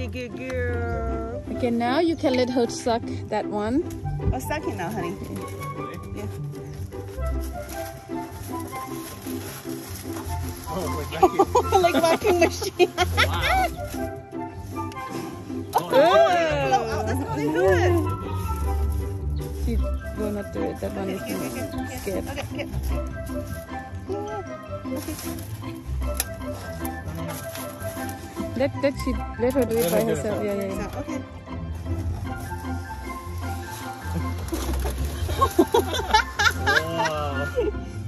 really good girl. Okay, now you can let her suck that one. Oh, sucking now, honey. Yeah. Oh, Like vacuum machine. wow. Oh, that's how they do it. She will not do it. That one is scared. Okay. Let her do it by herself. Yeah. So, okay. Wow.